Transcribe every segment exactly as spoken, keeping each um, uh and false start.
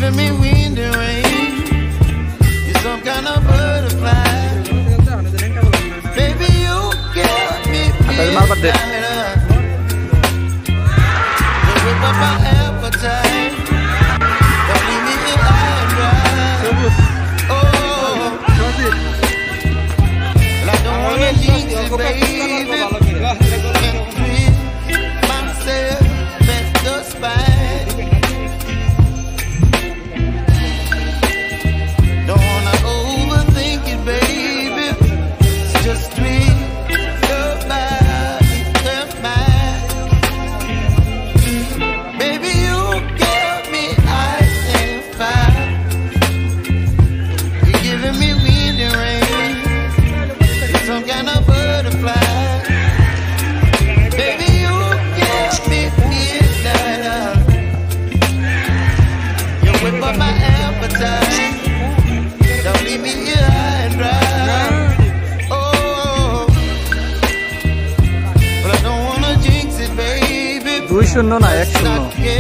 giving me wind and rain. You're some kind of butterfly. Baby, you give me midnight. You whip up my appetite. Don't leave me here high and dry. Oh, well, I don't wanna jinx it, baby. Can't treat myself at the spine. Don't wanna overthink it, baby. It's just treat your body and mine. Baby, you give me ice and fire. You're giving me wind and rain. You're some kind of butterfly. Baby, you give me midnight. You whip up my appetite. Don't leave me here high and dry. Oh, but I don't wanna jinx it, baby. দুই শূন্য না এক শূন্য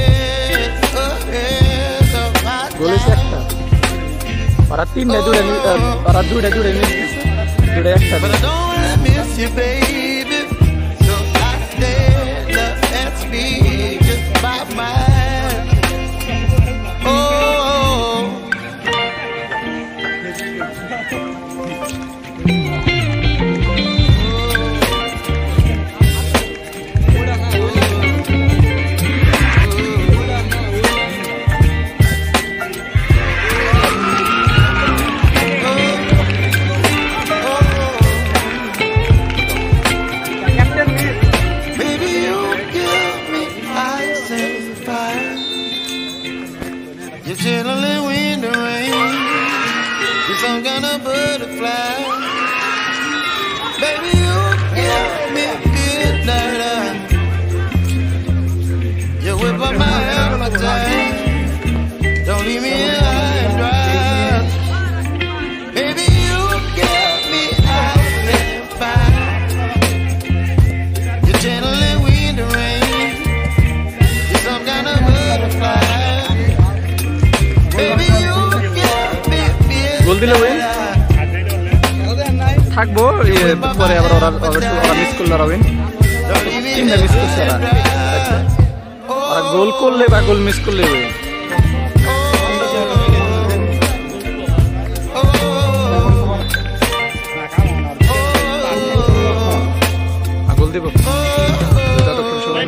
বলেছে একটা ওরা তিনটা জুড়ে ওরা দুইটা জুড়ে মিস দিচ্ছে জুড়ে একটা But I don't wanna miss you, baby. So I stand up and speak just my mind. Oh, baby, you give me ice and fire. You're chilling wind and rain. You're some kind of butterfly. Baby, you give me midnight. You whip up my appetite. Don't leave me here high and dry. Baby, you give me ice and fire. You're channeling wind and rain. You're some kind of butterfly. Baby, you give me গোল দিলে ওই midnight. থাকবো পরে আবার ওরা ওরা miss করলো Robin Don't leave me তিনটা here miss করছে high ওরা and dry. ওরা গোল করলে বা গোল মিস করলে ওই গোল দিব যতক্ষণ সময়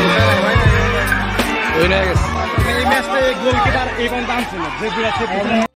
ওই না গেছে এই ম্যাচে গোলকিপার এই কোন দাম ছিল যে দুই